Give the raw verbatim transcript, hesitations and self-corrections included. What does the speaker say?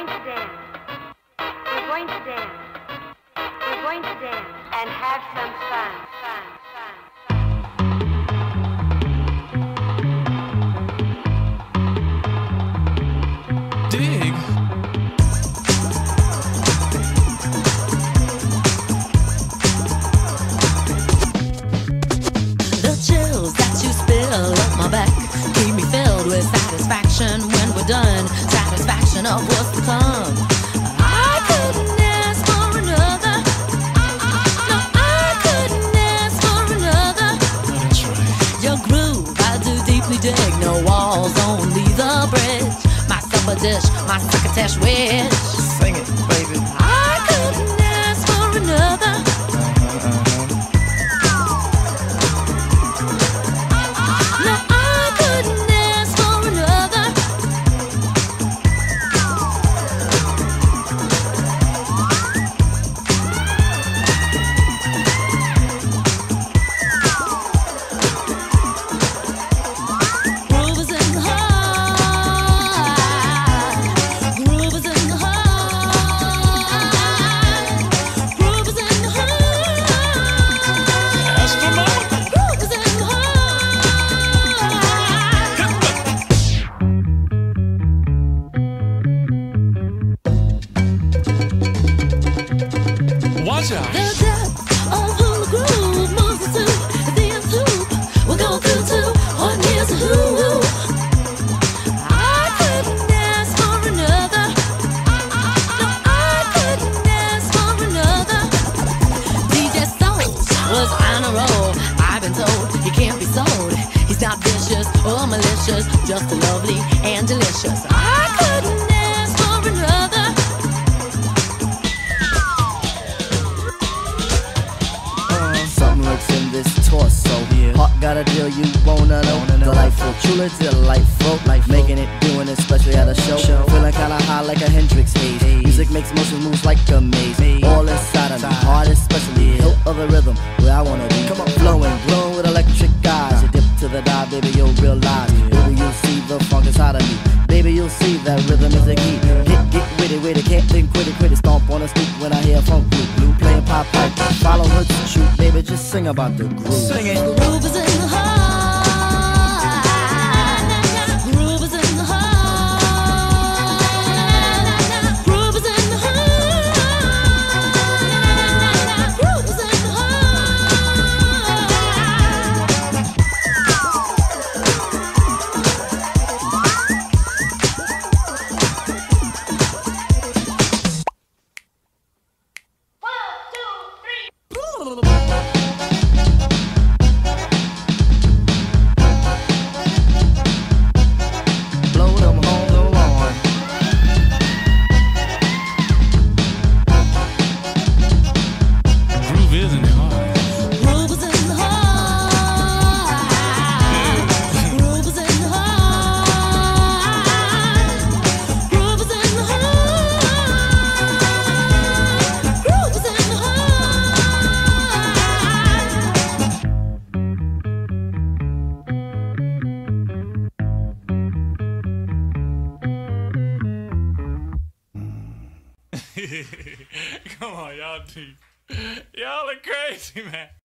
going to dance. We're going to dance. We're going to dance and have some fun, fun, fun, fun. Dig. The chills that you spill up my back keep me filled with satisfaction when we're done. Satisfaction of what's to come. I couldn't ask for another. No, I couldn't ask for another. Oh, that's right. Your groove, I do deeply dig. No walls, only the bridge. My supper dish, my succotash wish. Sing it, baby. I couldn't ask for another. No, I couldn't ask for another. Groove is in the heart. Groove is in the heart. Groove is in the heart. That's for mama. Groove is in the heart. Watch out. The depth of who the groove moves us to the nth hoop. We'll go through to what nears a who. I couldn't ask for another. No, I couldn't ask for another. D J Soul was on a roll. I've been told he can't be sold. He's not vicious or malicious, just lovely and delicious. I couldn't ask for another. Something lurks in this torso. Heart got a deal you wanna know. Delightful, truly delightful. Life making it, doing it, especially at a show. Feeling kinda high like a Hendrix haze. Music makes motion moves like a maze. All inside of me, heart especially. Hilt of the rhythm, where I wanna be. Come on, flowing, glowing with electric eyes. You dip to the dive, baby, you'll realize. Baby, you'll see the funk inside of me. Baby, you'll see that rhythm is the key. Get, get with it, with it, can't think, quit it, quit it. Stomp on the stoop when I hear funk blue, blue playing pop pipe. Follow her to shoot, baby, just sing about the groove. Sing it. Groove is in the heart. Groove is in the heart. Groove is in the heart. Groove is in the Blow them home the lawn. Groove is in the heart. Groove is in the heart. Groove is in the heart. Groove is in the heart. Groove is in the Come on, y'all two. Y'all are crazy, man.